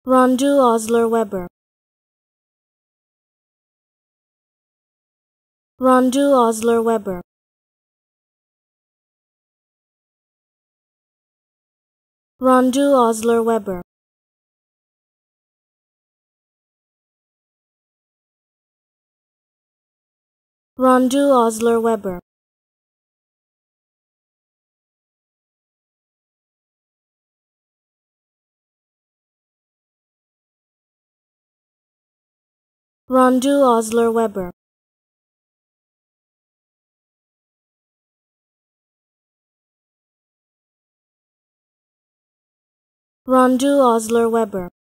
Rondu Osler Weber. Rondu Osler Weber. Rondu Osler Weber. Rondu Osler Weber. Rondu Osler Weber. Rondu Osler Weber.